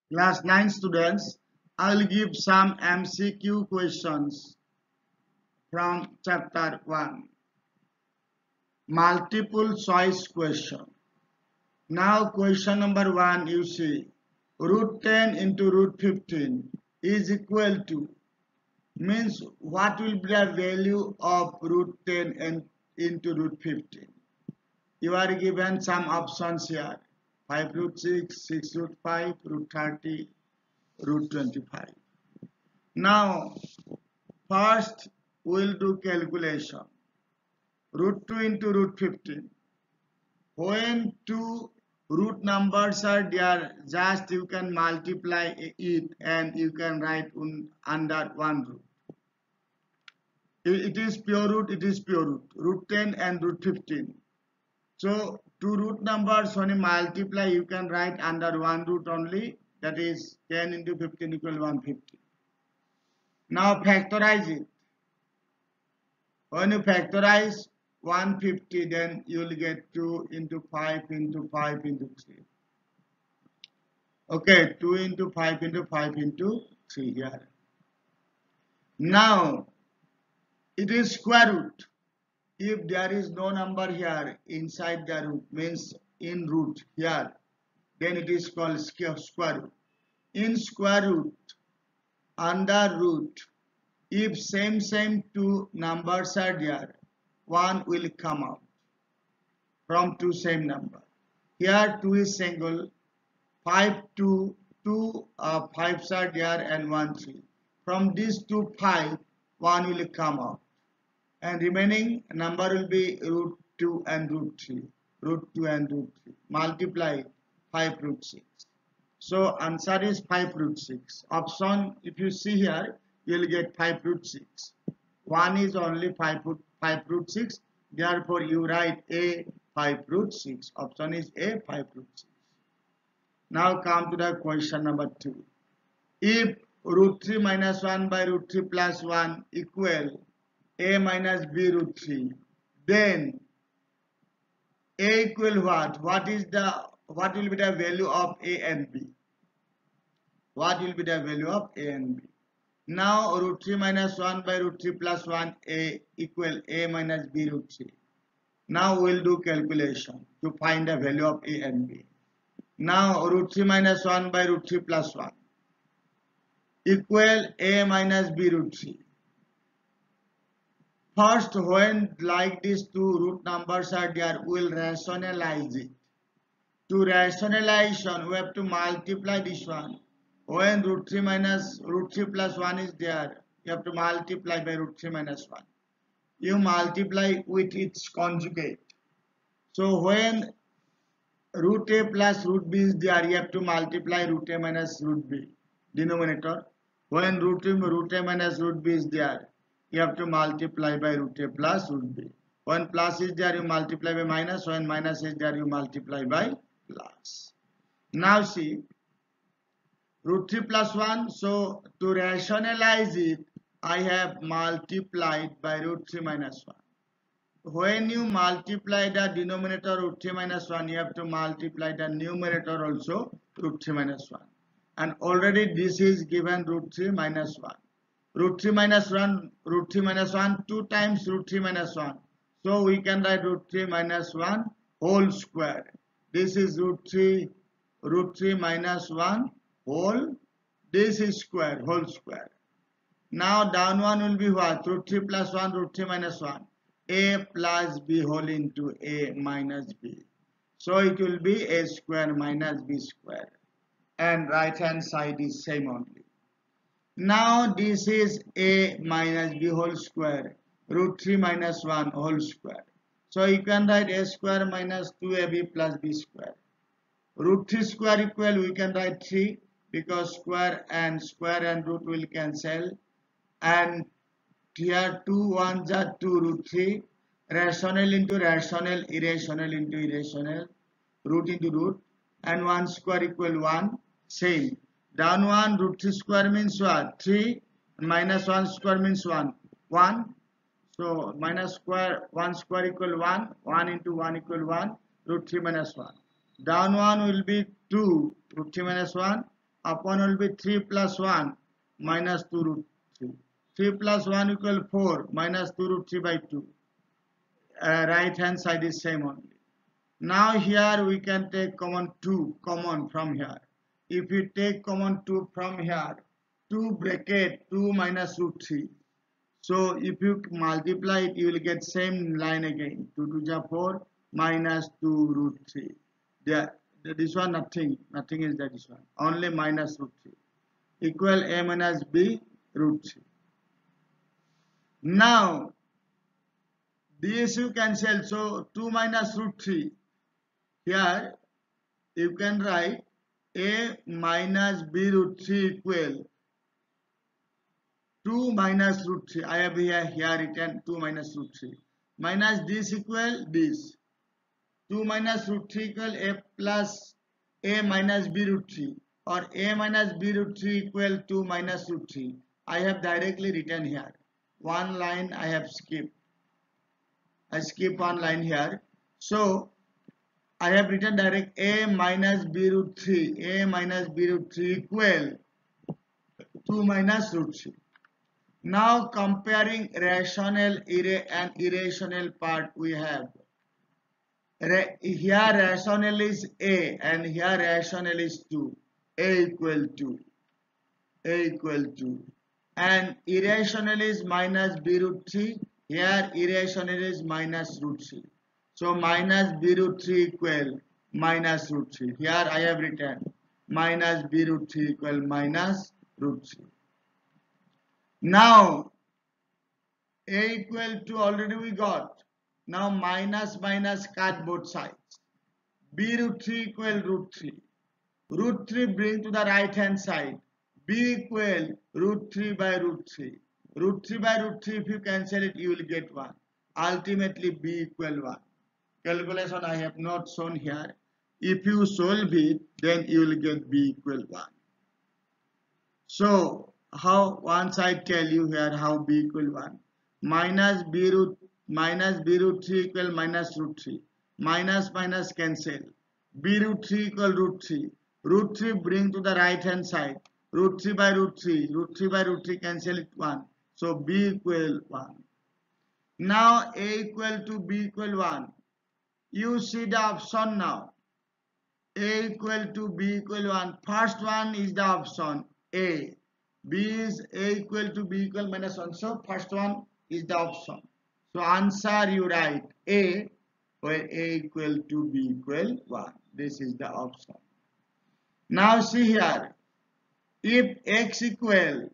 Class 9 students, I'll give some MCQ questions from chapter 1. Multiple choice question. Now question number 1 you see. Root 10 into root 15 is equal to, means what will be the value of root 10 and into root 15. You are given some options here. 5 root 6, 6 root 5, root 30, root 25. Now, first we'll do calculation. Root 2 into root 15. When two root numbers are there, just you can multiply it and you can write under one root. It is pure root, it is pure root. Root 10 and root 15. So, two root numbers when you multiply, you can write under one root only. That is 10 into 15 equal 150. Now factorize it. When you factorize 150, then you will get 2 into 5 into 5 into 3. Okay, 2 into 5 into 5 into 3 here. Now, it is square root. If there is no number here inside the root, means in root here, then it is called square root. In square root, under root, if same two numbers are there, one will come out from two same number. Here 2 is single, 5 2, 2 5s are there and 1 3. From these two 5, 1 will come out. And remaining number will be root 2 and root 3. Root 2 and root 3. Multiply 5 root 6. So answer is 5 root 6. Option, if you see here, you will get 5 root 6. 1 is only 5 root 6. Therefore, you write A 5 root 6. Option is A 5 root 6. Now come to the question number 2. If root 3 minus 1 by root 3 plus 1 equal A minus B root 3, then A equal what? What will be the value of A and B? What will be the value of A and B? Now root 3 minus 1 by root 3 plus 1 A equal A minus B root 3. Now we'll do calculation to find the value of A and B. Now root 3 minus 1 by root 3 plus 1 equal A minus B root 3. First, when like these two root numbers are there, we will rationalize it. To rationalization, we have to multiply this one. When root 3 plus 1 is there, you have to multiply by root 3 minus 1. You multiply with its conjugate. So when root A plus root B is there, you have to multiply root A minus root B, denominator. When root A minus root B is there, you have to multiply by root A plus root B. When plus is there, you multiply by minus. When minus is there, you multiply by plus. Now see, root 3 plus 1. So to rationalize it, I have multiplied by root 3 minus 1. When you multiply the denominator root 3 minus 1, you have to multiply the numerator also root 3 minus 1. And already this is given root 3 minus 1. Root 3 minus 1, 2 times root 3 minus 1. So we can write root 3 minus 1 whole square. This is root 3 minus 1 whole. This is square, whole square. Now down one will be what? Root 3 plus 1, root 3 minus 1. A plus B whole into A minus B. So it will be A square minus B square. And right hand side is same only. Now this is A minus B whole square, root 3 minus 1 whole square. So you can write A square minus 2AB plus B square. Root 3 square equal, we can write 3 because square and root will cancel. And here 2 1s are 2 root 3, rational into rational, irrational into irrational, root into root, and 1 square equal 1, same. Down 1, root 3 square means what? 3, minus 1 square means 1. 1. So minus square, 1 square equal 1. 1 into 1 equal 1. Root 3 minus 1. Down 1 will be 2. Root 3 minus 1. upon will be 3 plus 1 minus 2 root 3. 3 plus 1 equal 4 minus 2 root 3 by 2. Right hand side is same only. Now here we can take common 2 common from here. If you take common 2 from here, 2 bracket 2 minus root 3. So if you multiply it, you will get same line again. 2 to the 4 minus 2 root 3. This one nothing is that this one. Only minus root 3. Equal a minus b root 3. Now this you cancel. So 2 minus root 3. Here you can write a minus b root 3 equal 2 minus root 3. I have here written 2 minus root 3. Minus this equal this. 2 minus root 3 equal a plus a minus b root 3. Or a minus b root 3 equal 2 minus root 3. I have directly written here. One line I have skipped. I skip one line here. So I have written direct a minus b root 3. A minus b root 3 equal 2 minus root 3. Now comparing rational and irrational part we have. Here rational is a and here rational is 2. A equal 2. A equal 2. And irrational is minus b root 3. Here irrational is minus root 3. So minus b root 3 equal minus root 3. Here I have written minus b root 3 equal minus root 3. Now a equal to already we got. Now minus minus cut both sides. B root 3 equal root 3. Root 3 bring to the right hand side. B equal root 3 by root 3. Root 3 by root 3 if you cancel it you will get 1. Ultimately b equal 1. Calculation I have not shown here. If you solve it then you will get b equal 1. So how once I tell you here how b equal 1. Minus b root 3 equal minus root 3. Minus minus cancel. B root 3 equal root 3. Root 3 bring to the right hand side. Root 3 by root 3. Root 3 by root 3 cancel it 1. So b equal 1. Now a equal to b equal 1. You see the option now. A equal to b equal 1. First one is the option A. B is a equal to b equal minus 1. So first one is the option. So answer you write A where a equal to b equal 1. This is the option. Now see here. If x equal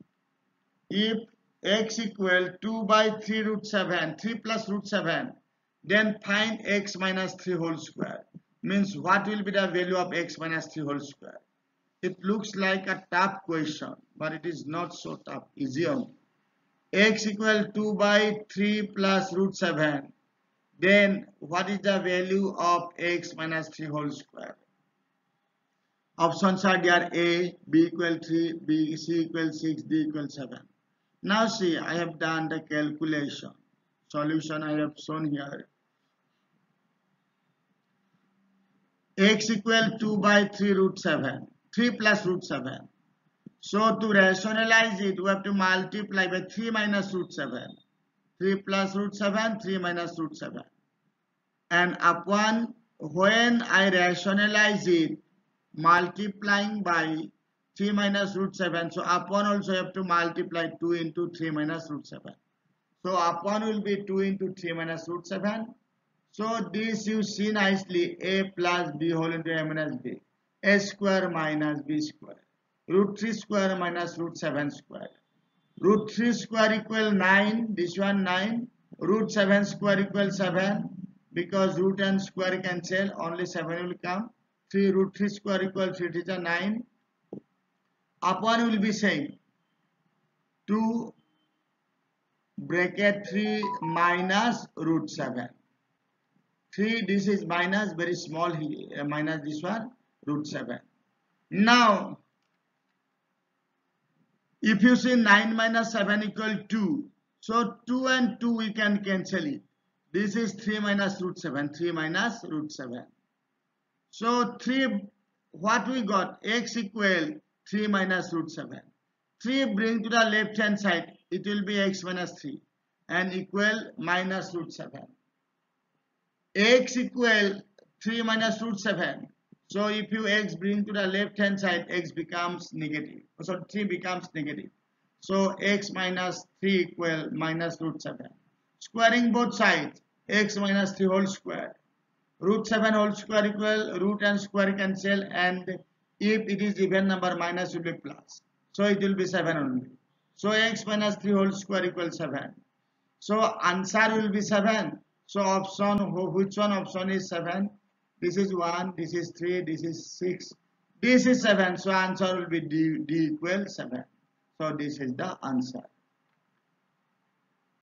2 by 3 root 7, 3 plus root 7, then find x minus 3 whole square. Means what will be the value of x minus 3 whole square? It looks like a tough question, but it is not so tough, easy only. X equal 2 by 3 plus root 7. Then what is the value of x minus 3 whole square? Options are there A, B equal 3, B, C equal 6, D equal 7. Now see, I have done the calculation. Solution I have shown here. X equal 2 by 3 root 7. 3 plus root 7. So to rationalize it, we have to multiply by 3 minus root 7. 3 plus root 7, 3 minus root 7. And upon when I rationalize it, multiplying by 3 minus root 7. So upon also you have to multiply 2 into 3 minus root 7. So upon will be 2 into 3 minus root 7. So this you see nicely, a plus b whole into a minus b. A square minus b square. Root 3 square minus root 7 square. Root 3 square equal 9. This one 9. Root 7 square equal 7. Because root and square cancel, only 7 will come. 3 root 3 square equal 3 is a 9. Upon will be same. 2 bracket 3 minus root 7. 3 this is minus very small here, minus this one root 7. Now if you see 9 minus 7 equal 2. So 2 and 2 we can cancel it. This is 3 minus root 7. 3 minus root 7. So 3 what we got? X equal 3 minus root 7. 3 bring to the left hand side, it will be x minus 3 and equal minus root 7. X equal 3 minus root 7. So if you x bring to the left hand side, x becomes negative. So 3 becomes negative. So x minus 3 equal minus root 7. Squaring both sides, x minus 3 whole square. Root 7 whole square equal root and square cancel, and if it is even number, minus will be plus. So it will be 7 only. So x minus 3 whole square equals 7. So answer will be 7. So option, which one option is 7? This is 1, this is 3, this is 6, this is 7. So answer will be D equals 7. So this is the answer.